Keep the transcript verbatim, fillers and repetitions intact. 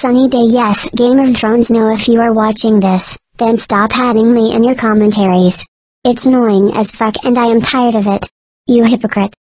sunny day. Yes, Game of Thrones. No, if you are watching this, then stop adding me in your commentaries. It's annoying as fuck and I am tired of it. You hypocrite.